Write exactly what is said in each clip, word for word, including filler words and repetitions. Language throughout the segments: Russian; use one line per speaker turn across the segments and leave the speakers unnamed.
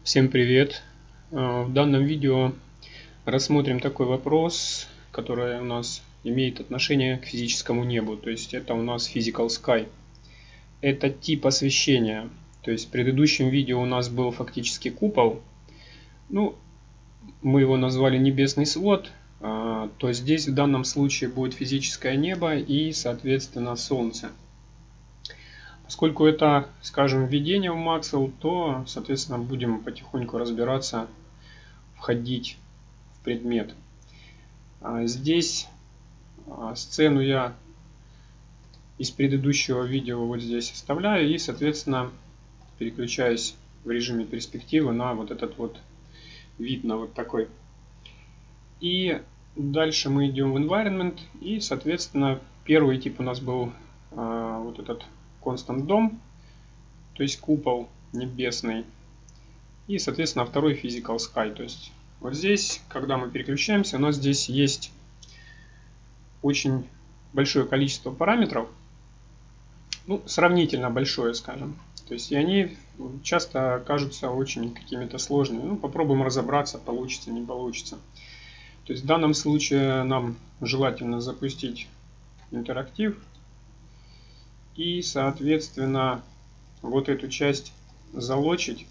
Всем привет! В данном видео рассмотрим такой вопрос, который у нас имеет отношение к физическому небу. То есть это у нас Physical Sky. Это тип освещения. То есть в предыдущем видео у нас был фактически купол. Ну, мы его назвали небесный свод. То здесь в данном случае будет физическое небо и, соответственно, Солнце. Поскольку это, скажем, введение в Maxwell, то, соответственно, будем потихоньку разбираться, входить в предмет. Здесь сцену я из предыдущего видео вот здесь оставляю и, соответственно, переключаюсь в режиме перспективы на вот этот вот вид, на вот такой. И дальше мы идем в environment, и, соответственно, первый тип у нас был вот этот Constant Dome, то есть купол небесный. И, соответственно, второй Physical Sky. То есть вот здесь, когда мы переключаемся, у нас здесь есть очень большое количество параметров. Ну, сравнительно большое, скажем. То есть и они часто кажутся очень какими-то сложными. Ну, попробуем разобраться, получится, не получится. То есть в данном случае нам желательно запустить интерактив. И, соответственно, вот эту часть залочить.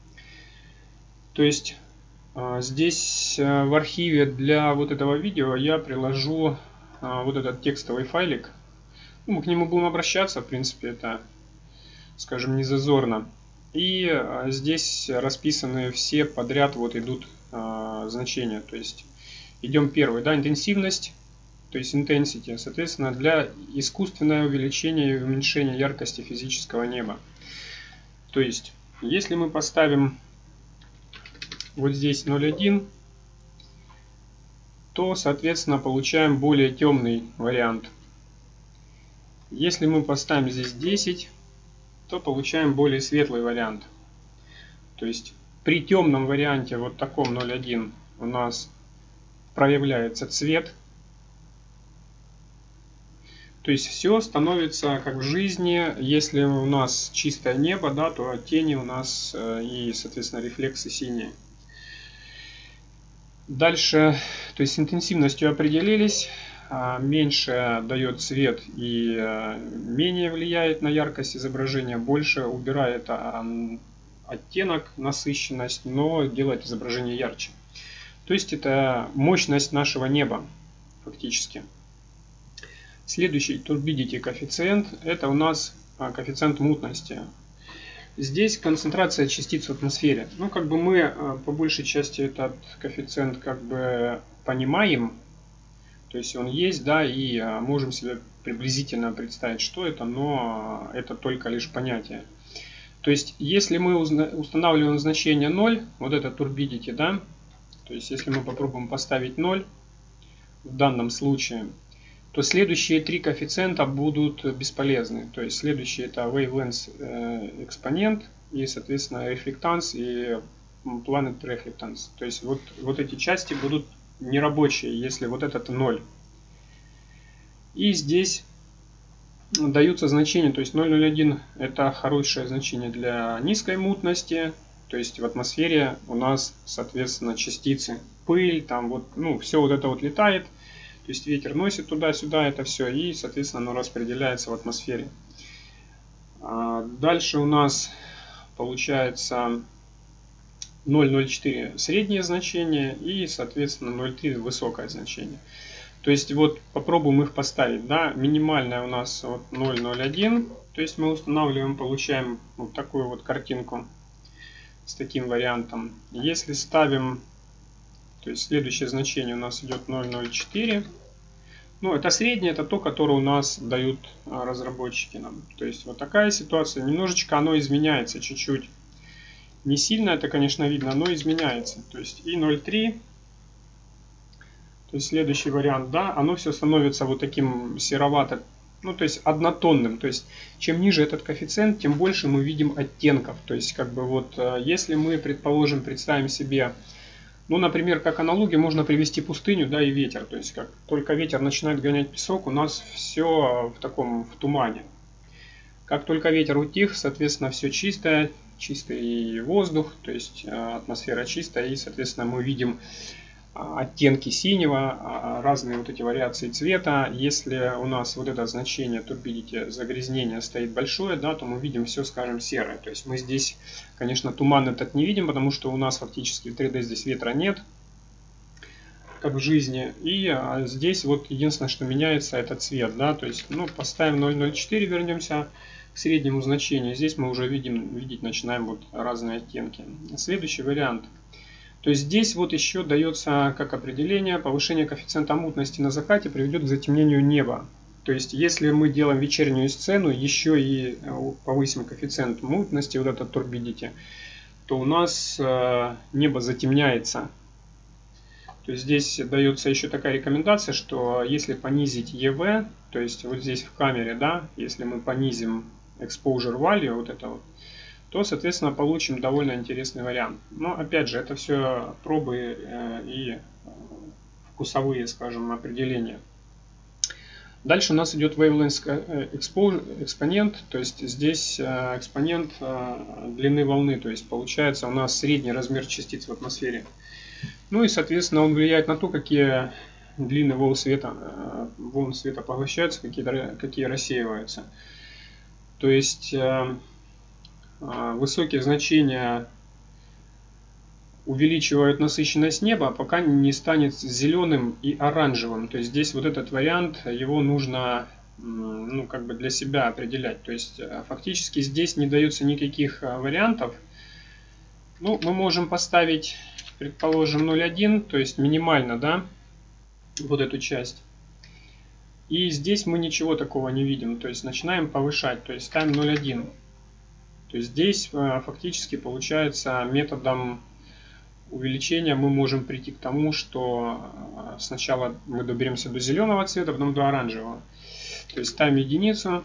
То есть здесь в архиве для вот этого видео я приложу вот этот текстовый файлик. Ну, мы к нему будем обращаться, в принципе, это, скажем, не зазорно. И здесь расписаны все подряд вот идут значения. То есть идем первый, да, интенсивность. То есть intensity, соответственно, для искусственного увеличения и уменьшения яркости физического неба. То есть, если мы поставим вот здесь ноль целых одна десятая, то, соответственно, получаем более темный вариант. Если мы поставим здесь десять, то получаем более светлый вариант. То есть, при темном варианте, вот таком ноль целых одна десятая, у нас проявляется цвет. То есть все становится как в жизни. Если у нас чистое небо, да, то тени у нас и, соответственно, рефлексы синие. Дальше, то есть с интенсивностью определились. Меньше дает цвет и менее влияет на яркость изображения. Больше убирает оттенок, насыщенность, но делает изображение ярче. То есть это мощность нашего неба фактически. Следующий турбидити коэффициент, это у нас коэффициент мутности. Здесь концентрация частиц в атмосфере. Ну, как бы мы по большей части этот коэффициент как бы понимаем. То есть он есть, да, и можем себе приблизительно представить, что это, но это только лишь понятие. То есть если мы устанавливаем значение ноль, вот это турбидити, да, то есть если мы попробуем поставить ноль в данном случае, то следующие три коэффициента будут бесполезны. То есть следующий это wavelength экспонент и, соответственно, reflectance и planet reflectance. То есть вот, вот эти части будут нерабочие, если вот этот ноль. И здесь даются значения. То есть ноль целых одна десятая это хорошее значение для низкой мутности. То есть в атмосфере у нас, соответственно, частицы, пыль, там вот, ну, все вот это вот летает. То есть ветер носит туда-сюда это все, и, соответственно, оно распределяется в атмосфере. Дальше у нас получается ноль целых четыре среднее значение и, соответственно, ноль целых три высокое значение. То есть вот попробуем их поставить. Да? Минимальная у нас вот ноль целых одна. То есть мы устанавливаем, получаем вот такую вот картинку с таким вариантом. Если ставим... То есть следующее значение у нас идет ноль целых четыре. Ну, это среднее, это то, которое у нас дают разработчики нам. То есть вот такая ситуация. Немножечко оно изменяется, чуть-чуть. Не сильно это, конечно, видно, но изменяется. То есть и ноль целых три. То есть следующий вариант, да, оно все становится вот таким серовато. Ну, то есть однотонным. То есть чем ниже этот коэффициент, тем больше мы видим оттенков. То есть как бы вот если мы, предположим, представим себе... Ну, например, как аналогию можно привести пустыню, да, и ветер. То есть, как только ветер начинает гонять песок, у нас все в таком в тумане. Как только ветер утих, соответственно, все чистое, чистый воздух, то есть атмосфера чистая, и, соответственно, мы видим оттенки синего, разные вот эти вариации цвета. Если у нас вот это значение турбидити загрязнения стоит большое, да, то мы видим все, скажем, серое. То есть мы здесь, конечно, туман этот не видим, потому что у нас фактически в три дэ здесь ветра нет, как в жизни. И здесь вот единственное, что меняется, это цвет, да, то есть, ну, поставим ноль ноль четыре, вернемся к среднему значению. Здесь мы уже видим, видеть начинаем вот разные оттенки. Следующий вариант. То есть здесь вот еще дается как определение: повышение коэффициента мутности на закате приведет к затемнению неба. То есть если мы делаем вечернюю сцену, еще и повысим коэффициент мутности, вот этот турбидити, то у нас небо затемняется. То есть здесь дается еще такая рекомендация, что если понизить и ви, то есть вот здесь в камере, да, если мы понизим exposure value, вот это вот, то, соответственно, получим довольно интересный вариант. Но, опять же, это все пробы и вкусовые, скажем, определения. Дальше у нас идет wavelength экспонент, то есть здесь экспонент длины волны, то есть получается у нас средний размер частиц в атмосфере. Ну и, соответственно, он влияет на то, какие длины волн света, волн света поглощаются, какие, какие рассеиваются. То есть высокие значения увеличивают насыщенность неба, пока не станет зеленым и оранжевым. То есть здесь вот этот вариант, его нужно, ну, как бы для себя определять. То есть фактически здесь не дается никаких вариантов. Ну, мы можем поставить, предположим, ноль один, то есть минимально, да, вот эту часть. И здесь мы ничего такого не видим. То есть начинаем повышать, то есть ставим ноль один. То есть здесь фактически получается методом увеличения мы можем прийти к тому, что сначала мы доберемся до зеленого цвета, потом до оранжевого. То есть ставим единицу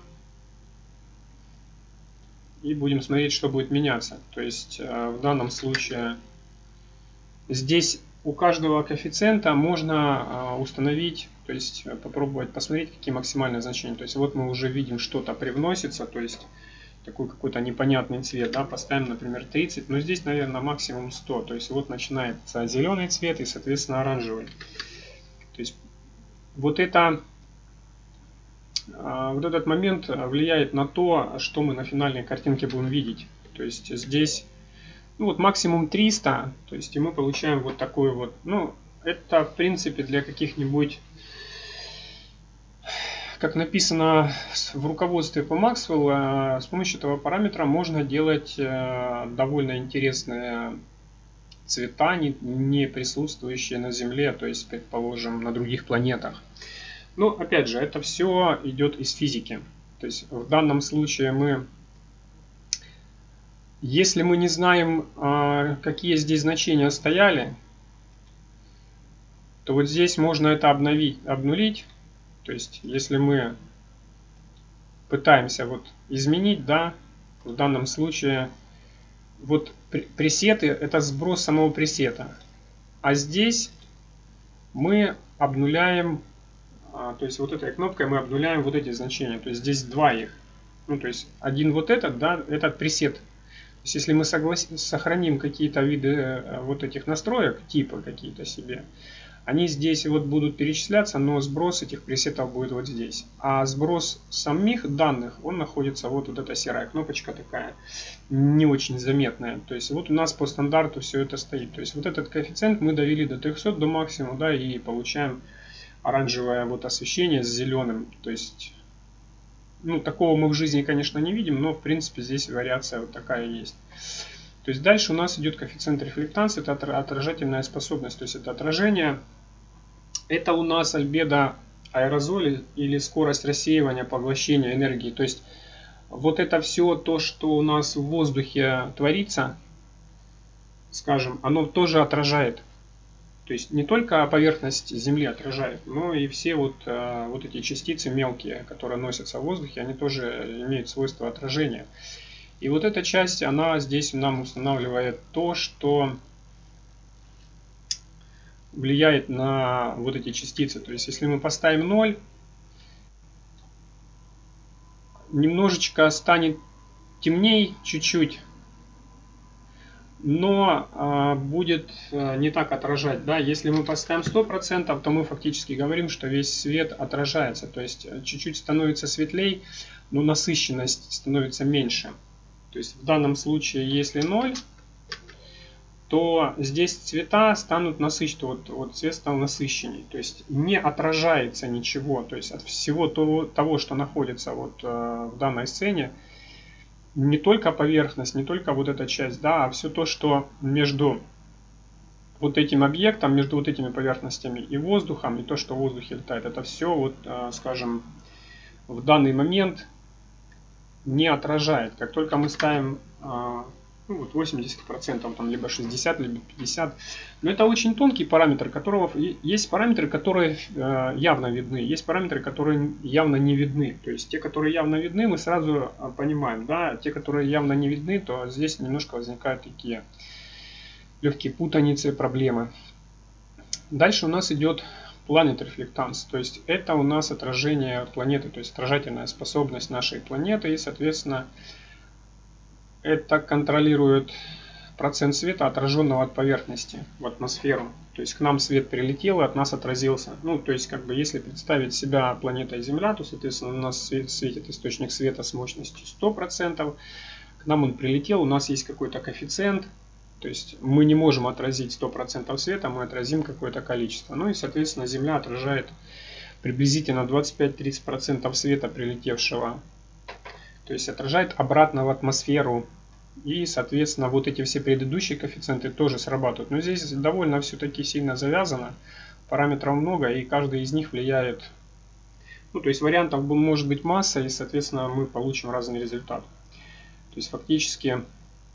и будем смотреть, что будет меняться. То есть в данном случае здесь у каждого коэффициента можно установить, то есть попробовать посмотреть, какие максимальные значения. То есть вот мы уже видим, что-то привносится, то есть такой какой-то непонятный цвет, да, поставим, например, тридцать, но здесь, наверное, максимум сто, то есть вот начинается зеленый цвет и, соответственно, оранжевый. То есть вот это, вот этот момент влияет на то, что мы на финальной картинке будем видеть. То есть здесь, ну вот максимум триста, то есть и мы получаем вот такой вот, ну, это в принципе для каких-нибудь, как написано в руководстве по Maxwell, с помощью этого параметра можно делать довольно интересные цвета, не присутствующие на Земле, то есть, предположим, на других планетах. Но, опять же, это все идет из физики. То есть, в данном случае мы, если мы не знаем, какие здесь значения стояли, то вот здесь можно это обновить, обнулить. То есть, если мы пытаемся вот изменить, да, в данном случае, вот пресеты, это сброс самого пресета. А здесь мы обнуляем, то есть вот этой кнопкой мы обнуляем вот эти значения. То есть здесь два их. Ну, то есть один вот этот, да, этот пресет. То есть если мы соглас... сохраним какие-то виды вот этих настроек, типа какие-то себе, они здесь вот будут перечисляться, но сброс этих пресетов будет вот здесь. А сброс самих данных, он находится вот, вот эта серая кнопочка такая, не очень заметная. То есть вот у нас по стандарту все это стоит. То есть вот этот коэффициент мы довели до трёхсот, до максимума, да, и получаем оранжевое вот освещение с зеленым. То есть, ну, такого мы в жизни, конечно, не видим, но в принципе здесь вариация вот такая есть. То есть дальше у нас идет коэффициент рефлектанции, это отражательная способность, то есть это отражение. Это у нас альбедо аэрозоля или скорость рассеивания, поглощения энергии. То есть вот это все то, что у нас в воздухе творится, скажем, оно тоже отражает. То есть не только поверхность Земли отражает, но и все вот, вот эти частицы мелкие, которые носятся в воздухе, они тоже имеют свойство отражения. И вот эта часть, она здесь нам устанавливает то, что влияет на вот эти частицы. То есть, если мы поставим ноль, немножечко станет темней чуть-чуть. но а, будет а, не так отражать. Да? Если мы поставим сто процентов, то мы фактически говорим, что весь свет отражается. То есть чуть-чуть становится светлей, но насыщенность становится меньше. То есть в данном случае, если ноль, то здесь цвета станут насыщеннее. Вот, вот цвет стал насыщенней. То есть не отражается ничего. То есть от всего того, того что находится вот, э, в данной сцене, не только поверхность, не только вот эта часть, да, а все то, что между вот этим объектом, между вот этими поверхностями и воздухом, и то, что в воздухе летает, это все, вот, э, скажем, в данный момент не отражает. Как только мы ставим э, ну, вот восемьдесят процентов, там, либо шестьдесят процентов, либо пятьдесят процентов. Но это очень тонкий параметр, которого есть параметры, которые э, явно видны, есть параметры, которые явно не видны. То есть те, которые явно видны, мы сразу понимаем, да, те, которые явно не видны, то здесь немножко возникают такие легкие путаницы, проблемы. Дальше у нас идет Planet Reflectance, то есть это у нас отражение планеты, то есть отражательная способность нашей планеты, и, соответственно, это контролирует процент света, отраженного от поверхности в атмосферу. То есть к нам свет прилетел и от нас отразился. Ну, то есть, как бы, если представить себя планетой Земля, то, соответственно, у нас светит источник света с мощностью сто процентов. К нам он прилетел, у нас есть какой-то коэффициент. То есть мы не можем отразить сто процентов света, мы отразим какое-то количество. Ну и, соответственно, Земля отражает приблизительно двадцать пять-тридцать процентов света, прилетевшего. То есть отражает обратно в атмосферу. И, соответственно, вот эти все предыдущие коэффициенты тоже срабатывают. Но здесь довольно все-таки сильно завязано. Параметров много, и каждый из них влияет. Ну, то есть вариантов может быть масса, и, соответственно, мы получим разный результат. То есть фактически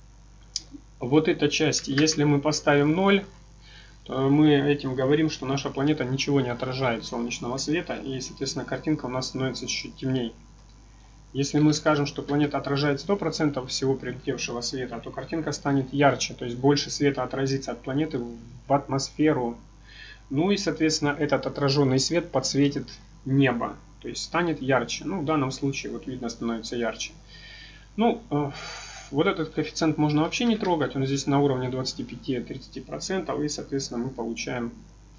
вот эта часть, если мы поставим ноль, то мы этим говорим, что наша планета ничего не отражает солнечного света, и, соответственно, картинка у нас становится чуть-чуть темнее. Если мы скажем, что планета отражает сто процентов всего прилетевшего света, то картинка станет ярче, то есть больше света отразится от планеты в атмосферу. Ну и, соответственно, этот отраженный свет подсветит небо, то есть станет ярче. Ну, в данном случае, вот видно, становится ярче. Ну, э, вот этот коэффициент можно вообще не трогать, он здесь на уровне двадцати пяти-тридцати процентов, и, соответственно, мы получаем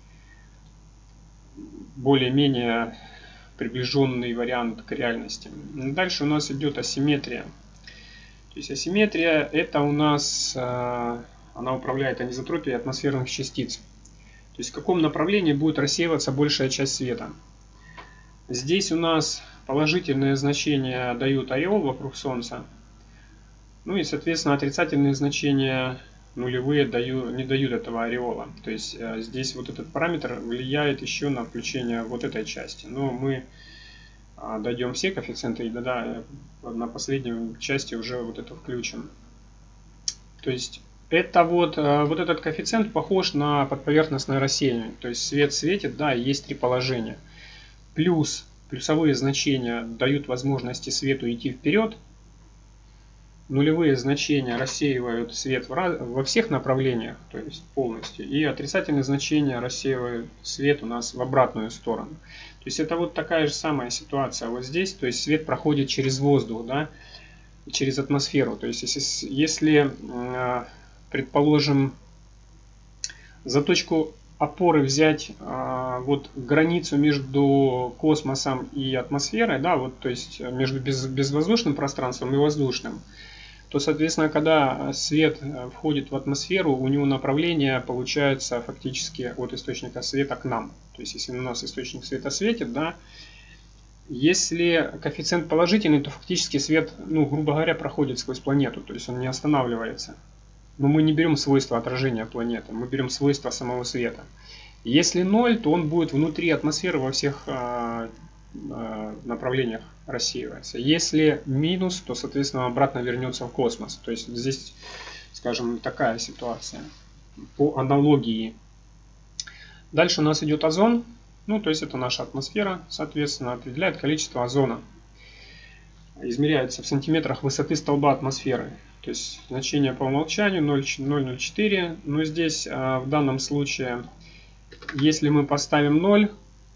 более-менее приближенный вариант к реальности. Дальше у нас идет асимметрия. То есть асимметрия, это у нас, она управляет анизотропией атмосферных частиц. То есть в каком направлении будет рассеиваться большая часть света. Здесь у нас положительные значения дают ореол вокруг Солнца. Ну и, соответственно, отрицательные значения нулевые даю, не дают этого ореола. То есть э, здесь вот этот параметр влияет еще на включение вот этой части. Но мы э, дойдем все коэффициенты и да, на последней части уже вот это включим. То есть это вот, э, вот этот коэффициент похож на подповерхностное рассеяние. То есть свет светит, да, и есть три положения. Плюс плюсовые значения дают возможности свету идти вперед. Нулевые значения рассеивают свет во всех направлениях, то есть полностью, и отрицательные значения рассеивают свет у нас в обратную сторону. То есть это вот такая же самая ситуация вот здесь, то есть свет проходит через воздух, да, через атмосферу. То есть если, если предположим, за точку опоры взять вот границу между космосом и атмосферой, да, вот, то есть между без, безвоздушным пространством и воздушным, то, соответственно, когда свет входит в атмосферу, у него направление получается фактически от источника света к нам. То есть, если у нас источник света светит, да, если коэффициент положительный, то фактически свет, ну, грубо говоря, проходит сквозь планету, то есть он не останавливается. Но мы не берем свойства отражения планеты, мы берем свойства самого света. Если ноль, то он будет внутри атмосферы во всех э, э, направлениях рассеивается. Если минус, то, соответственно, обратно вернется в космос. То есть здесь, скажем, такая ситуация по аналогии. Дальше у нас идет озон. Ну, то есть это наша атмосфера, соответственно, определяет количество озона. Измеряется в сантиметрах высоты столба атмосферы. То есть значение по умолчанию ноль целых ноль четыре. Но здесь в данном случае, если мы поставим ноль,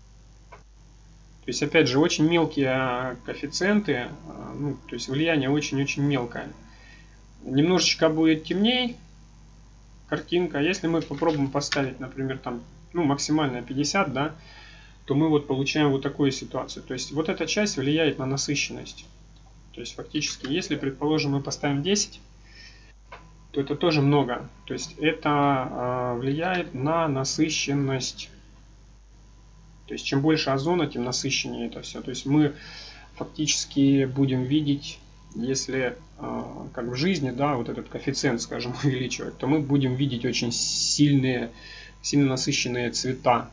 то есть, опять же, очень мелкие коэффициенты, ну, то есть влияние очень-очень мелкое. Немножечко будет темнее, картинка. Если мы попробуем поставить, например, там, ну, максимальная пятьдесят, да, то мы вот получаем вот такую ситуацию. То есть вот эта часть влияет на насыщенность. То есть фактически, если, предположим, мы поставим десять, то это тоже много. То есть это э, влияет на насыщенность. То есть чем больше озона, тем насыщеннее это все. То есть мы фактически будем видеть, если э, как в жизни, да, вот этот коэффициент, скажем, увеличивать, то мы будем видеть очень сильные, сильно насыщенные цвета.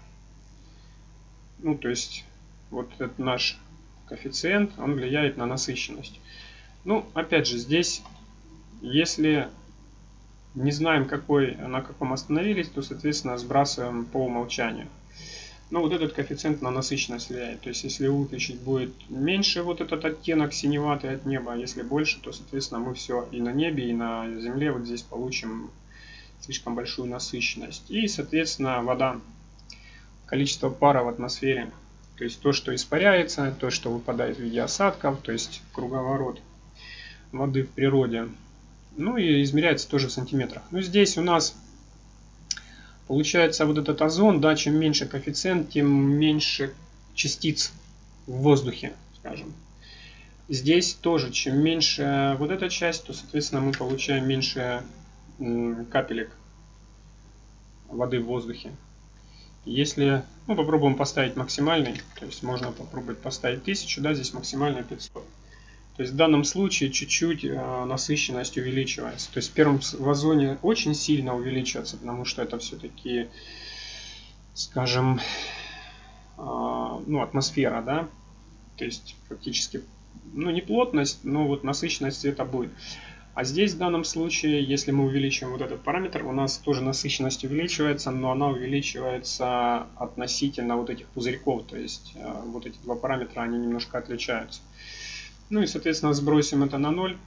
Ну, то есть вот этот наш коэффициент, он влияет на насыщенность. Ну, опять же, здесь, если не знаем, какой, на каком остановились, то, соответственно, сбрасываем по умолчанию. Но вот этот коэффициент на насыщенность влияет. То есть, если выключить будет меньше вот этот оттенок синеватый от неба, а если больше, то, соответственно, мы все и на небе, и на земле вот здесь получим слишком большую насыщенность. И, соответственно, вода, количество пара в атмосфере, то есть то, что испаряется, то, что выпадает в виде осадков, то есть круговорот воды в природе. Ну и измеряется тоже в сантиметрах. Ну здесь у нас получается вот этот озон, да, чем меньше коэффициент, тем меньше частиц в воздухе, скажем. Здесь тоже, чем меньше вот эта часть, то, соответственно, мы получаем меньше капелек воды в воздухе. Если, ну, попробуем поставить максимальный, то есть можно попробовать поставить тысячу, да, здесь максимальный пятьсот. То есть в данном случае чуть-чуть э, насыщенность увеличивается. То есть в первом в озоне очень сильно увеличивается, потому что это все-таки, скажем, э, ну, атмосфера, да. То есть фактически, ну, не плотность, но вот насыщенность цвета будет. А здесь в данном случае, если мы увеличиваем вот этот параметр, у нас тоже насыщенность увеличивается, но она увеличивается относительно вот этих пузырьков. То есть э, вот эти два параметра, они немножко отличаются. Ну и, соответственно, сбросим это на ноль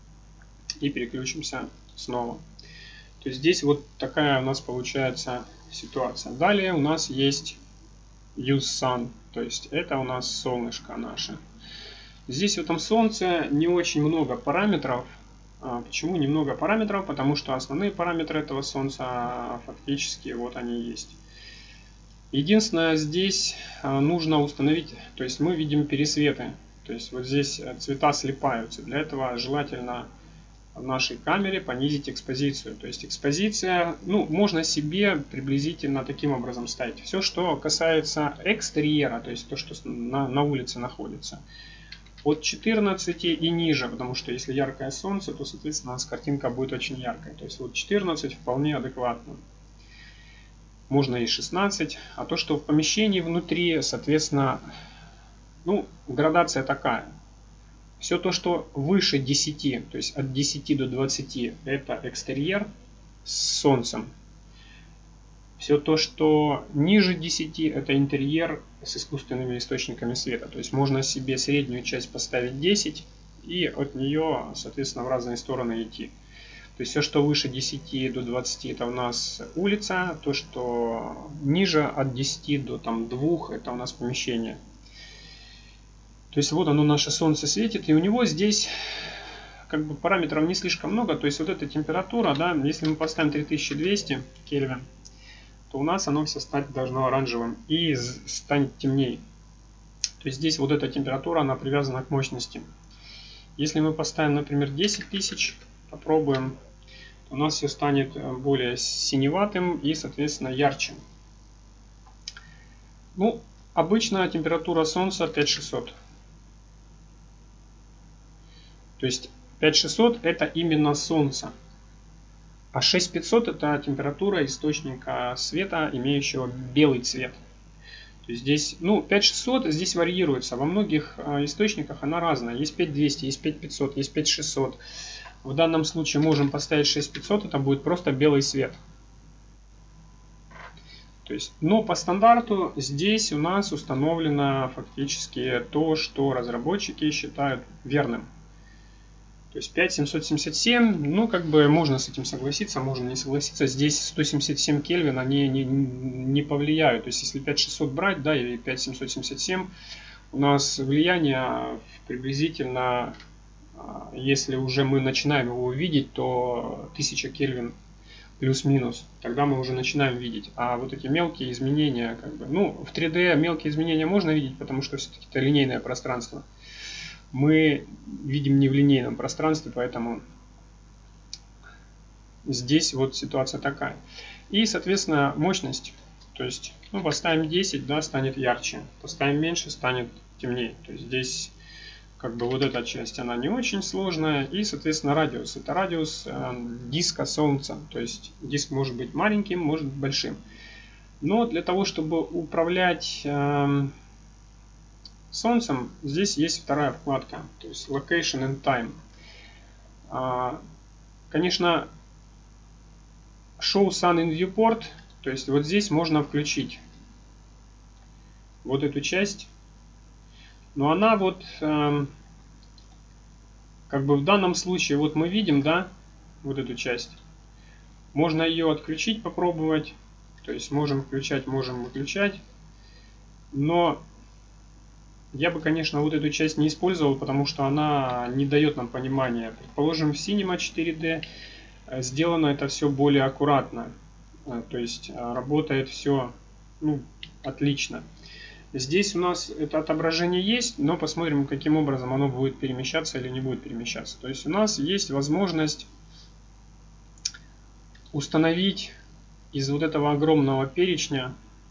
и переключимся снова. То есть здесь вот такая у нас получается ситуация. Далее у нас есть use sun, то есть это у нас солнышко наше. Здесь в этом солнце не очень много параметров. Почему немного параметров? Потому что основные параметры этого солнца фактически вот они есть. Единственное, здесь нужно установить, то есть мы видим пересветы. То есть вот здесь цвета слипаются. Для этого желательно в нашей камере понизить экспозицию. То есть экспозиция, ну, можно себе приблизительно таким образом ставить. Все, что касается экстерьера, то есть то, что на, на улице находится, от четырнадцати и ниже, потому что если яркое солнце, то, соответственно, у нас картинка будет очень яркой. То есть вот четырнадцать вполне адекватно. Можно и шестнадцать. А то, что в помещении внутри, соответственно, ну, градация такая. Все то, что выше десяти, то есть от десяти до двадцати, это экстерьер с солнцем. Все то, что ниже десяти, это интерьер с искусственными источниками света. То есть можно себе среднюю часть поставить десять и от нее, соответственно, в разные стороны идти. То есть все, что выше десяти до двадцати, это у нас улица. То, что ниже от десяти до там, двух, это у нас помещение. То есть вот оно, наше солнце светит, и у него здесь как бы параметров не слишком много. То есть вот эта температура, да, если мы поставим три тысячи двести Кельвин, то у нас оно все стать должно оранжевым и станет темнее. То есть здесь вот эта температура, она привязана к мощности. Если мы поставим, например, десять тысяч, попробуем, то у нас все станет более синеватым и, соответственно, ярче. Ну, обычная температура солнца пять тысяч шестьсот. То есть пять тысяч шестьсот это именно солнце. А шесть тысяч пятьсот это температура источника света, имеющего белый цвет. То есть здесь, ну, пять тысяч шестьсот здесь варьируется. Во многих э, источниках она разная. Есть пять тысяч двести, есть пять тысяч пятьсот, есть пять тысяч шестьсот. В данном случае можем поставить шесть тысяч пятьсот, это будет просто белый свет. То есть, но по стандарту здесь у нас установлено фактически то, что разработчики считают верным. То есть пять тысяч семьсот семьдесят семь, ну как бы можно с этим согласиться, можно не согласиться. Здесь сто семьдесят семь Кельвин, они не, не повлияют. То есть если пять тысяч шестьсот брать, да, или пять тысяч семьсот семьдесят семь, у нас влияние приблизительно, если уже мы начинаем его видеть, то тысяча Кельвин плюс-минус, тогда мы уже начинаем видеть. А вот эти мелкие изменения, как бы, ну, в три дэ мелкие изменения можно видеть, потому что все-таки это линейное пространство. Мы видим не в линейном пространстве, поэтому здесь вот ситуация такая. И, соответственно, мощность. То есть, ну, поставим десять, да, станет ярче. Поставим меньше, станет темнее. То есть здесь как бы вот эта часть, она не очень сложная. И, соответственно, радиус. Это радиус э, диска Солнца. То есть диск может быть маленьким, может быть большим. Но для того, чтобы управлять э, Солнцем, здесь есть вторая вкладка. То есть Location and Time. А, конечно, Show Sun in Viewport. То есть вот здесь можно включить вот эту часть. Но она вот, э, как бы в данном случае, вот мы видим, да, вот эту часть. Можно ее отключить, попробовать. То есть можем включать, можем выключать. Но я бы, конечно, вот эту часть не использовал, потому что она не дает нам понимания. Предположим, в Cinema четыре дэ сделано это все более аккуратно. То есть работает все, ну, отлично. Здесь у нас это отображение есть, но посмотрим, каким образом оно будет перемещаться или не будет перемещаться. То есть у нас есть возможность установить из вот этого огромного перечня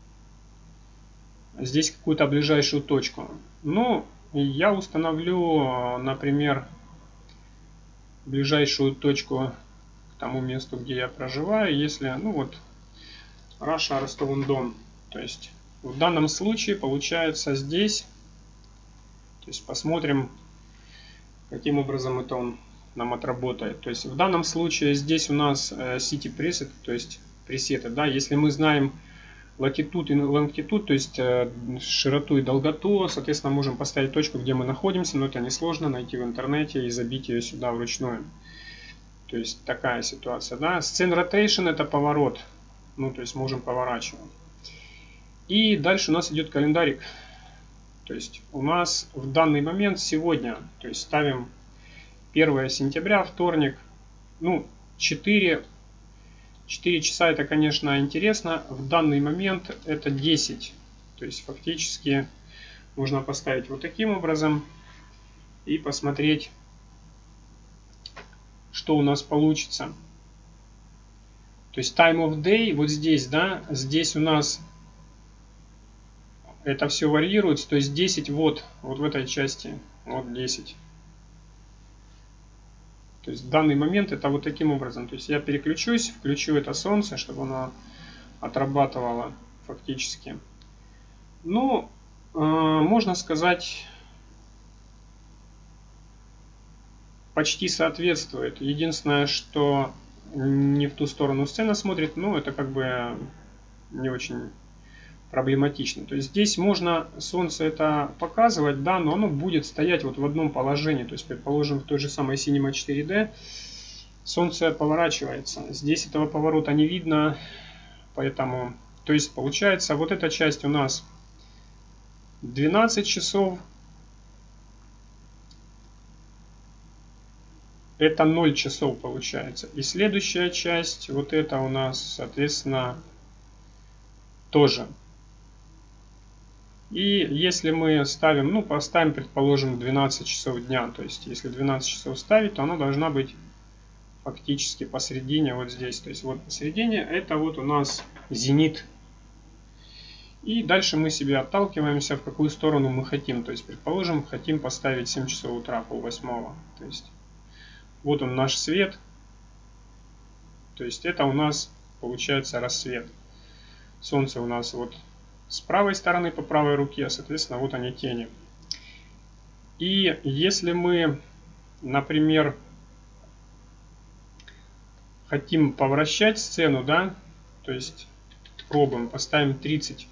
здесь какую-то ближайшую точку. Ну, я установлю, например, ближайшую точку к тому месту, где я проживаю, если, ну вот, Раша, Ростов-on-Don. То есть в данном случае получается здесь, то есть посмотрим, каким образом это он нам отработает. То есть в данном случае здесь у нас City Preset, то есть пресеты, да, если мы знаем latitude и longitude, то есть широту и долготу, соответственно, можем поставить точку, где мы находимся, но это несложно найти в интернете и забить ее сюда вручную. То есть такая ситуация, да. Scene Rotation — это поворот. Ну, то есть можем поворачивать. И дальше у нас идет календарик. То есть у нас в данный момент сегодня, то есть ставим первое сентября, вторник, ну, четыре, четыре часа, это, конечно, интересно. В данный момент это десять. То есть фактически можно поставить вот таким образом и посмотреть, что у нас получится. То есть time of day вот здесь, да, здесь у нас это все варьируется, то есть десять вот, вот в этой части, вот десять. То есть в данный момент это вот таким образом. То есть я переключусь, включу это солнце, чтобы оно отрабатывало фактически. Ну, э, можно сказать, почти соответствует. Единственное, что не в ту сторону сцена смотрит, ну, это как бы не очень проблематично. То есть здесь можно солнце это показывать, да, но оно будет стоять вот в одном положении. То есть, предположим, в той же самой Cinema четыре дэ солнце поворачивается. Здесь этого поворота не видно, поэтому, то есть, получается, вот эта часть у нас двенадцать часов. Это ноль часов получается. И следующая часть, вот это у нас, соответственно, тоже. И если мы ставим, ну, поставим, предположим, двенадцать часов дня, то есть, если двенадцать часов ставить, то она должна быть фактически посередине, вот здесь. То есть, вот посередине, это вот у нас зенит. И дальше мы себе отталкиваемся, в какую сторону мы хотим. То есть, предположим, хотим поставить семь часов утра, полвосьмого. То есть, вот он наш свет. То есть, это у нас получается рассвет. Солнце у нас вот с правой стороны по правой руке, соответственно, вот они тени. И если мы, например, хотим повращать сцену, да, то есть пробуем, поставим тридцать.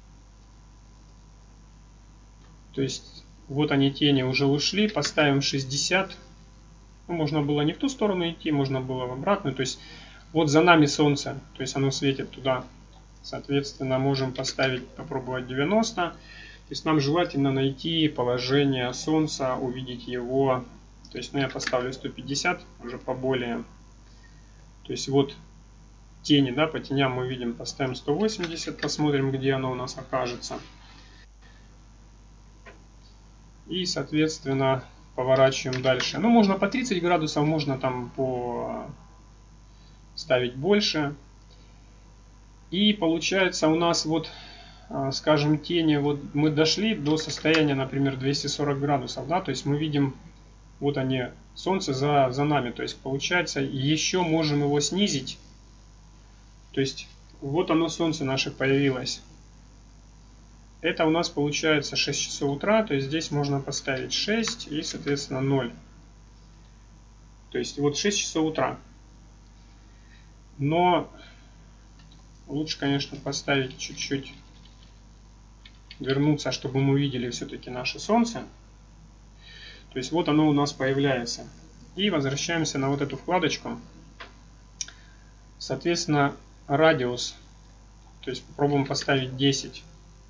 То есть вот они тени уже ушли, поставим шестьдесят. Ну, можно было не в ту сторону идти, можно было в обратную. То есть вот за нами солнце, то есть оно светит туда. Соответственно, можем поставить, попробовать девяносто. То есть нам желательно найти положение солнца, увидеть его. То есть, ну, я поставлю сто пятьдесят, уже поболее. То есть вот тени, да, по теням мы видим, поставим сто восемьдесят, посмотрим, где оно у нас окажется. И, соответственно, поворачиваем дальше. Ну, можно по тридцать градусов, можно там по ставить больше. И получается у нас вот, скажем, тени, вот мы дошли до состояния, например, двести сорок градусов, да, то есть мы видим, вот они, солнце за, за нами, то есть получается, еще можем его снизить, то есть вот оно, солнце наше появилось. Это у нас получается шесть часов утра, то есть здесь можно поставить шесть и, соответственно, ноль. То есть вот шесть часов утра. Но лучше, конечно, поставить чуть-чуть, вернуться, чтобы мы увидели все-таки наше солнце. То есть вот оно у нас появляется. И возвращаемся на вот эту вкладочку. Соответственно, радиус. То есть попробуем поставить десять.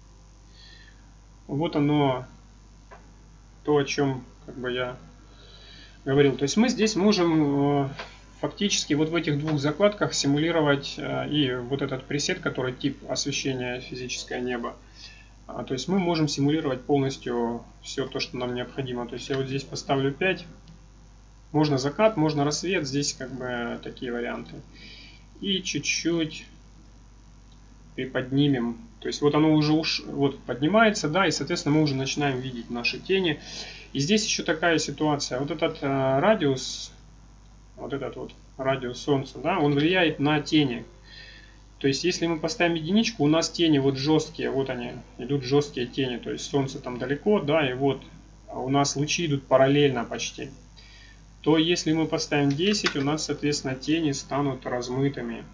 Вот оно, то, о чем как бы я говорил. То есть мы здесь можем фактически вот в этих двух закладках симулировать и вот этот пресет, который тип освещения физическое небо. То есть мы можем симулировать полностью все то, что нам необходимо. То есть я вот здесь поставлю пять. Можно закат, можно рассвет. Здесь как бы такие варианты. И чуть-чуть приподнимем. То есть вот оно уже уж, вот поднимается, да, и, соответственно, мы уже начинаем видеть наши тени. И здесь еще такая ситуация. Вот этот э, радиус, вот этот вот радиус Солнца, да, он влияет на тени. То есть если мы поставим единичку, у нас тени вот жесткие, вот они, идут жесткие тени. То есть Солнце там далеко, да, и вот у нас лучи идут параллельно почти. То если мы поставим десять, у нас, соответственно, тени станут размытыми.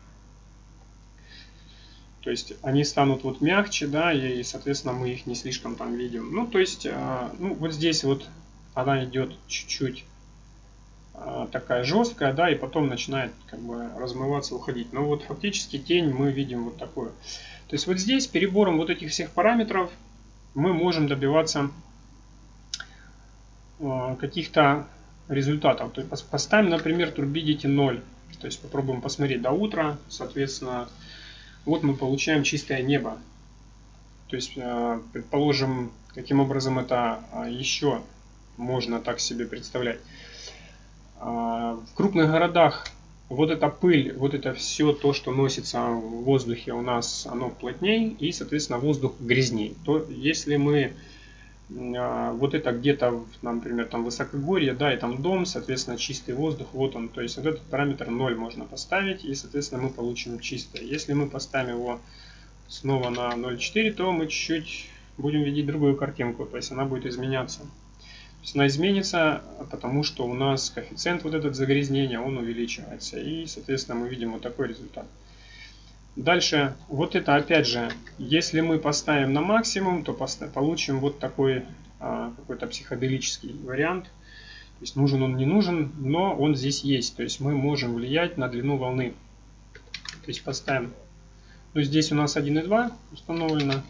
То есть они станут вот мягче, да, и, соответственно, мы их не слишком там видим. Ну, то есть, ну, вот здесь вот она идет чуть-чуть такая жесткая, да, и потом начинает как бы размываться, уходить. Но вот фактически тень мы видим вот такую. То есть вот здесь перебором вот этих всех параметров мы можем добиваться каких-то результатов. То есть поставим, например, Turbidity ноль. То есть попробуем посмотреть до утра, соответственно, вот мы получаем чистое небо. То есть, предположим, каким образом это еще можно так себе представлять. В крупных городах вот эта пыль, вот это все то, что носится в воздухе, у нас оно плотнее и, соответственно, воздух грязнее. То если мы вот это где-то, например, там высокогорье, да, и там дом, соответственно, чистый воздух, вот он, то есть вот этот параметр ноль можно поставить, и, соответственно, мы получим чистое. Если мы поставим его снова на ноль целых четыре, то мы чуть-чуть будем видеть другую картинку, то есть она будет изменяться. То есть она изменится, потому что у нас коэффициент вот этот загрязнения, он увеличивается, и, соответственно, мы видим вот такой результат. Дальше, вот это опять же, если мы поставим на максимум, то получим вот такой а, какой-то психоделический вариант. То есть нужен он, не нужен, но он здесь есть. То есть мы можем влиять на длину волны. То есть поставим, ну здесь у нас один и два установлено.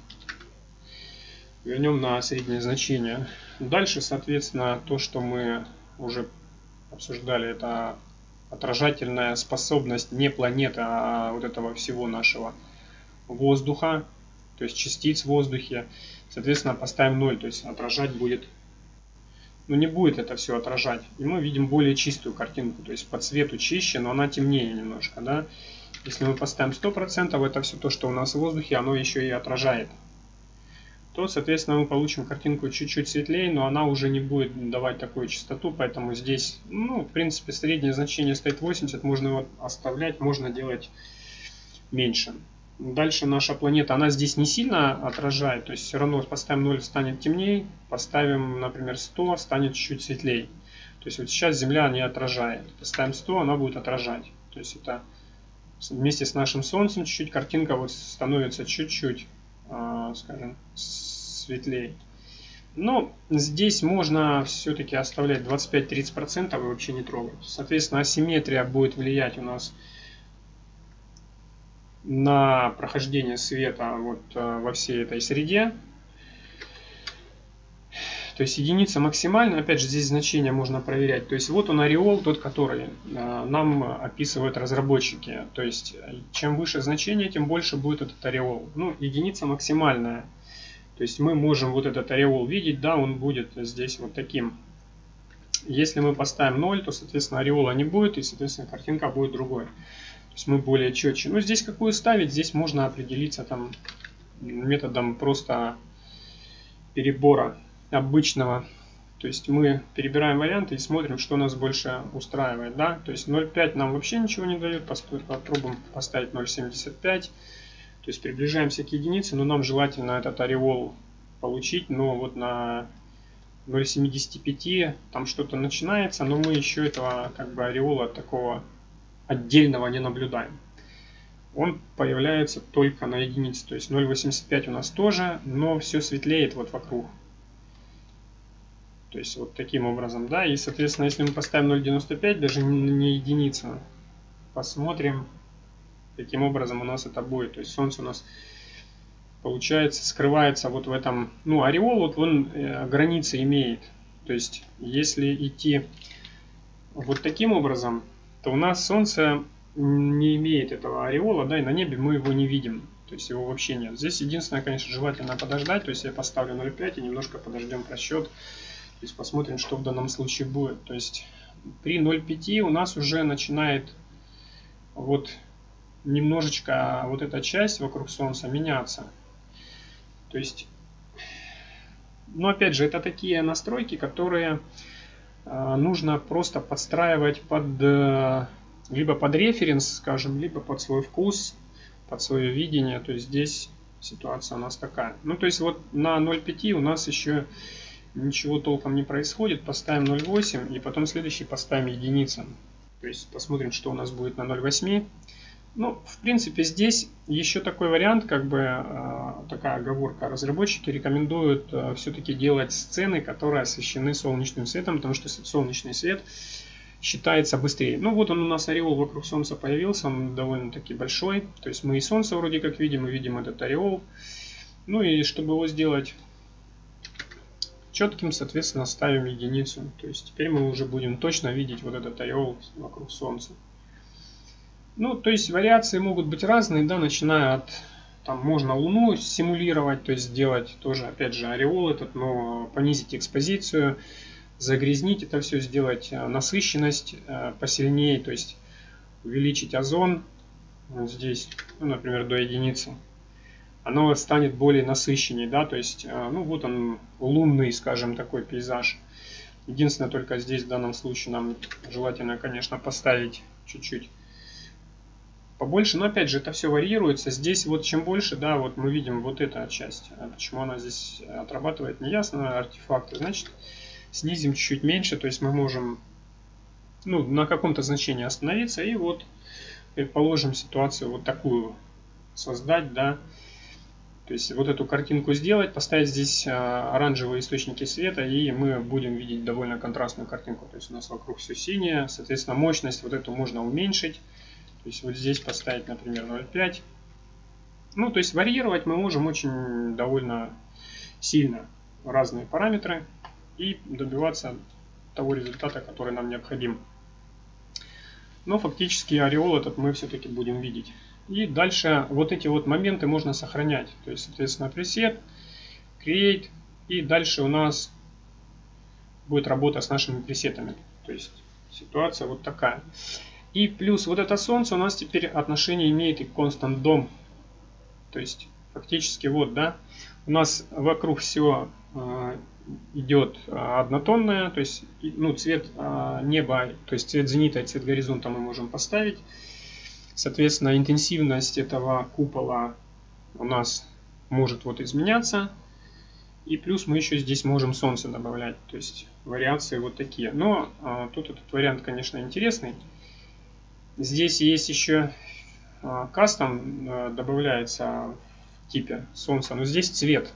Вернем на среднее значение. Дальше, соответственно, то, что мы уже обсуждали, это отражательная способность не планеты, а вот этого всего нашего воздуха, то есть частиц в воздухе. Соответственно, поставим ноль, то есть отражать будет, ну не будет это все отражать. И мы видим более чистую картинку, то есть по цвету чище, но она темнее немножко, да. Если мы поставим сто процентов, это все то, что у нас в воздухе, оно еще и отражает. То, соответственно, мы получим картинку чуть-чуть светлее, но она уже не будет давать такую частоту, поэтому здесь, ну, в принципе, среднее значение стоит восемьдесят, можно его оставлять, можно делать меньше. Дальше наша планета, она здесь не сильно отражает, то есть все равно поставим ноль, станет темнее, поставим, например, сто, станет чуть-чуть светлее. То есть вот сейчас Земля не отражает, поставим сто, она будет отражать. То есть это вместе с нашим Солнцем чуть-чуть картинка вот становится чуть-чуть, скажем, светлее. Но здесь можно все-таки оставлять двадцать пять — тридцать процентов и вообще не трогать. Соответственно, асимметрия будет влиять у нас на прохождение света вот во всей этой среде. То есть единица максимальная, опять же, здесь значение можно проверять. То есть вот он ореол, тот, который э, нам описывают разработчики. То есть чем выше значение, тем больше будет этот ореол. Ну, единица максимальная. То есть мы можем вот этот ореол видеть, да, он будет здесь вот таким. Если мы поставим ноль, то, соответственно, ореола не будет, и, соответственно, картинка будет другой. То есть мы более четче. Ну, здесь какую ставить, здесь можно определиться там методом просто перебора обычного. То есть мы перебираем варианты и смотрим, что нас больше устраивает. Да? То есть ноль целых пять нам вообще ничего не дает. Попробуем поставить ноль целых семьдесят пять. То есть приближаемся к единице, но нам желательно этот ореол получить. Но вот на ноль целых семьдесят пять там что-то начинается, но мы еще этого как бы ореола такого отдельного не наблюдаем. Он появляется только на единице. То есть ноль целых восемьдесят пять у нас тоже, но все светлеет вот вокруг. То есть вот таким образом, да. И, соответственно, если мы поставим ноль целых девяносто пять, даже не единицу, посмотрим, каким образом у нас это будет. То есть солнце у нас, получается, скрывается вот в этом, ну, ореол, вот он э, границы имеет. То есть, если идти вот таким образом, то у нас солнце не имеет этого ореола, да, и на небе мы его не видим. То есть его вообще нет. Здесь единственное, конечно, желательно подождать. То есть я поставлю ноль целых пять и немножко подождем просчет. То есть посмотрим, что в данном случае будет. То есть при ноль целых пяти у нас уже начинает вот немножечко вот эта часть вокруг Солнца меняться. То есть, ну опять же, это такие настройки, которые э, нужно просто подстраивать под э, либо под референс, скажем, либо под свой вкус, под свое видение. То есть здесь ситуация у нас такая. Ну то есть вот на ноль целых пять у нас еще ничего толком не происходит. Поставим ноль целых восемь и потом следующий поставим единицу. То есть посмотрим, что у нас будет на ноль целых восемь. Ну, в принципе, здесь еще такой вариант, как бы э, такая оговорка. Разработчики рекомендуют э, все-таки делать сцены, которые освещены солнечным светом, потому что солнечный свет считается быстрее. Ну, вот он у нас ореол вокруг Солнца появился, он довольно-таки большой. То есть мы и Солнце вроде как видим, мы видим этот ореол. Ну и чтобы его сделать четким, соответственно, ставим единицу. То есть теперь мы уже будем точно видеть вот этот ореол вокруг Солнца. Ну, то есть вариации могут быть разные, да, начиная от, там, можно Луну симулировать, то есть сделать тоже, опять же, ореол этот, но понизить экспозицию, загрязнить это все, сделать насыщенность посильнее, то есть увеличить озон, вот здесь, ну, например, до единицы. Оно станет более насыщеннее, да, то есть, ну, вот он, лунный, скажем, такой пейзаж. Единственное, только здесь в данном случае нам желательно, конечно, поставить чуть-чуть побольше, но опять же это все варьируется. Здесь вот чем больше, да, вот мы видим вот эта часть. Почему она здесь отрабатывает, неясно, артефакты. Значит, снизим чуть-чуть меньше, то есть мы можем, ну, на каком-то значении остановиться и вот, предположим, ситуацию вот такую создать, да. То есть вот эту картинку сделать, поставить здесь оранжевые источники света, и мы будем видеть довольно контрастную картинку. То есть у нас вокруг все синее, соответственно, мощность вот эту можно уменьшить. То есть вот здесь поставить, например, ноль целых пять. Ну, то есть варьировать мы можем очень довольно сильно разные параметры и добиваться того результата, который нам необходим. Но фактически ореол этот мы все-таки будем видеть. И дальше вот эти вот моменты можно сохранять. То есть, соответственно, пресет, create, и дальше у нас будет работа с нашими пресетами. То есть ситуация вот такая. И плюс вот это солнце у нас теперь отношение имеет и к constant dom. То есть фактически вот, да, у нас вокруг все э, идет однотонное, то есть, ну, цвет э, неба, то есть цвет зенита и цвет горизонта мы можем поставить. Соответственно, интенсивность этого купола у нас может вот изменяться. И плюс мы еще здесь можем солнце добавлять. То есть вариации вот такие. Но э, тут этот вариант, конечно, интересный. Здесь есть еще кастом, добавляется в типе солнца, но здесь цвет.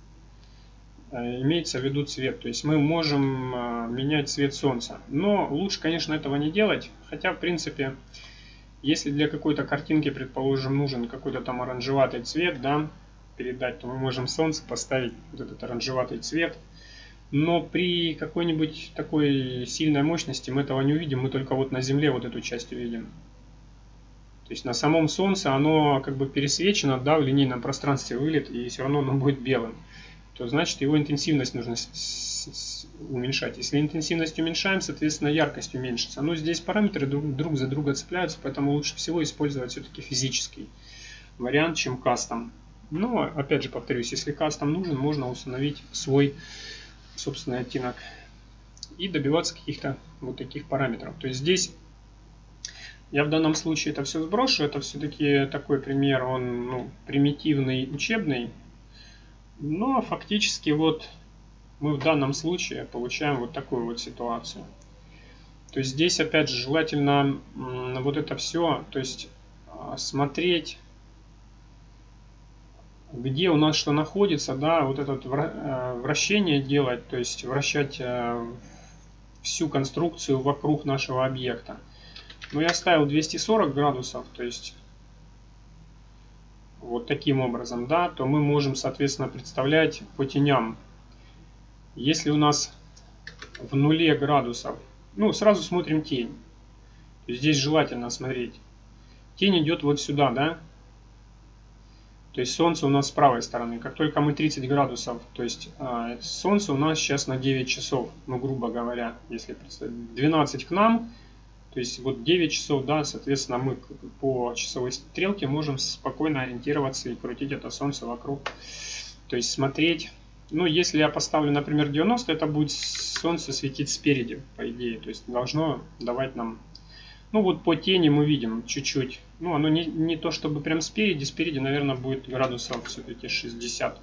Имеется в виду цвет, то есть мы можем менять цвет солнца. Но лучше, конечно, этого не делать, хотя, в принципе, если для какой-то картинки, предположим, нужен какой-то там оранжеватый цвет, да, передать, то мы можем солнце поставить вот этот оранжеватый цвет. Но при какой-нибудь такой сильной мощности мы этого не увидим, мы только вот на Земле вот эту часть увидим. То есть на самом Солнце оно как бы пересвечено, да, в линейном пространстве вылет, и все равно оно будет белым. То значит его интенсивность нужно уменьшать. Если интенсивность уменьшаем, соответственно яркость уменьшится. Но здесь параметры друг, друг за друга цепляются, поэтому лучше всего использовать все-таки физический вариант, чем кастом. Но опять же повторюсь, если кастом нужен, можно установить свой собственный оттенок и добиваться каких-то вот таких параметров. То есть здесь я в данном случае это все сброшу. Это все-таки такой пример, он ну, примитивный, учебный. Но фактически вот мы в данном случае получаем вот такую вот ситуацию. То есть здесь опять же желательно вот это все, то есть смотреть, где у нас что находится, да, вот это вращение делать, то есть вращать всю конструкцию вокруг нашего объекта. Но я ставил двести сорок градусов, то есть вот таким образом, да, то мы можем, соответственно, представлять по теням. Если у нас в нуле градусов, ну, сразу смотрим тень. То есть здесь желательно смотреть. Тень идет вот сюда, да. То есть Солнце у нас с правой стороны. Как только мы тридцать градусов, то есть э, Солнце у нас сейчас на девять часов, ну, грубо говоря, если представить, двенадцать к нам. То есть вот девять часов, да, соответственно, мы по часовой стрелке можем спокойно ориентироваться и крутить это Солнце вокруг. То есть смотреть. Ну, если я поставлю, например, девяносто, это будет Солнце светить спереди, по идее. То есть должно давать нам... Ну, вот по тени мы видим чуть-чуть. Ну, оно не, не то чтобы прям спереди. Спереди, наверное, будет градусов все-таки шестьдесят.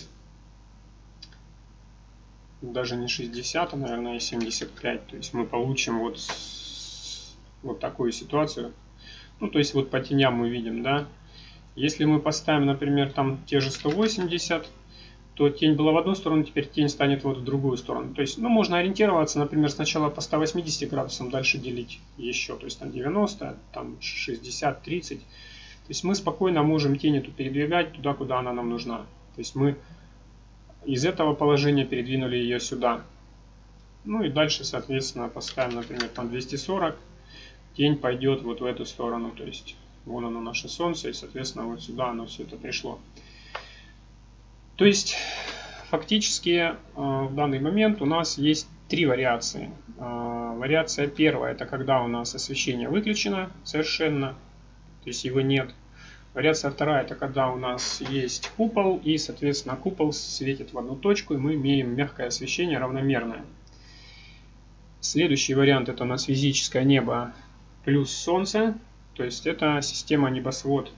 Даже не шестьдесят, а, наверное, семьдесят пять. То есть мы получим вот... вот такую ситуацию. Ну, то есть вот по теням мы видим, да. Если мы поставим, например, там те же сто восемьдесят, то тень была в одну сторону, теперь тень станет вот в другую сторону. То есть, ну, можно ориентироваться, например, сначала по ста восьмидесяти градусам, дальше делить еще. То есть там девяносто, там шестьдесят, тридцать. То есть мы спокойно можем тень эту передвигать туда, куда она нам нужна. То есть мы из этого положения передвинули ее сюда. Ну и дальше, соответственно, поставим, например, там двести сорок. Тень пойдет вот в эту сторону, то есть вон оно наше Солнце, и, соответственно, вот сюда оно все это пришло. То есть, фактически, в данный момент у нас есть три вариации. Вариация первая, это когда у нас освещение выключено совершенно, то есть его нет. Вариация вторая, это когда у нас есть купол, и, соответственно, купол светит в одну точку, и мы имеем мягкое освещение равномерное. Следующий вариант, это у нас физическое небо плюс Солнце, то есть это система небосвод.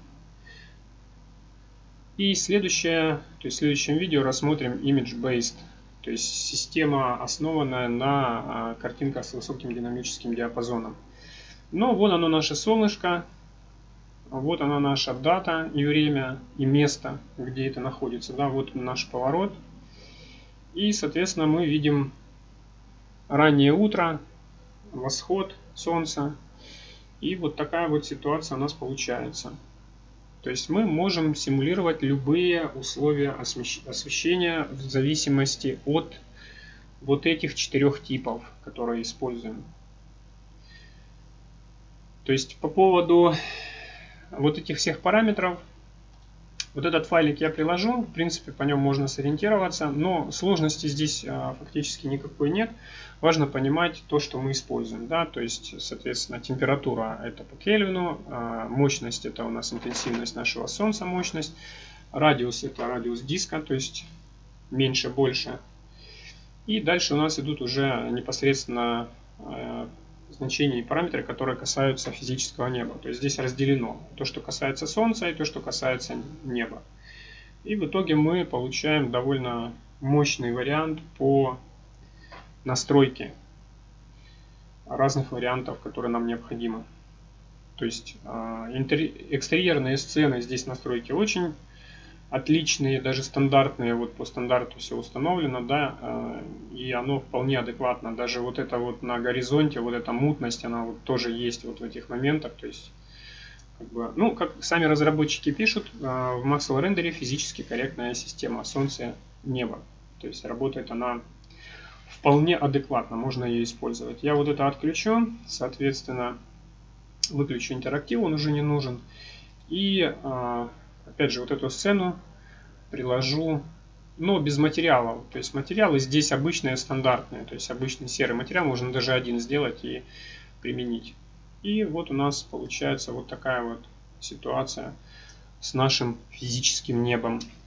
И следующее, то есть в следующем видео рассмотрим image-based, то есть система, основанная на картинках с высоким динамическим диапазоном. Но вот оно наше солнышко, вот она наша дата и время, и место, где это находится. Да, вот наш поворот. И, соответственно, мы видим раннее утро, восход солнца. И вот такая вот ситуация у нас получается. То есть мы можем симулировать любые условия освещения в зависимости от вот этих четырех типов, которые используем. То есть по поводу вот этих всех параметров, вот этот файлик я приложу, в принципе по нему можно сориентироваться, но сложности здесь а, фактически никакой нет. Важно понимать то, что мы используем, да, то есть, соответственно, температура это по Кельвину, а, мощность это у нас интенсивность нашего Солнца, мощность, радиус это радиус диска, то есть меньше, больше. И дальше у нас идут уже непосредственно а, значения и параметры, которые касаются физического неба. То есть здесь разделено то, что касается Солнца, и то, что касается неба. И в итоге мы получаем довольно мощный вариант по настройке разных вариантов, которые нам необходимы. То есть экстерьерные сцены здесь настройки очень отличные, даже стандартные, вот по стандарту все установлено, да, и оно вполне адекватно. Даже вот это вот на горизонте, вот эта мутность, она вот тоже есть вот в этих моментах. То есть, как бы, ну, как сами разработчики пишут, в Maxwell Render физически корректная система Солнце, небо. То есть работает она вполне адекватно, можно ее использовать. Я вот это отключу, соответственно, выключу интерактив, он уже не нужен. И опять же вот эту сцену приложу, но без материалов. То есть материалы здесь обычные, стандартные, то есть обычный серый материал, можно даже один сделать и применить. И вот у нас получается вот такая вот ситуация с нашим физическим небом.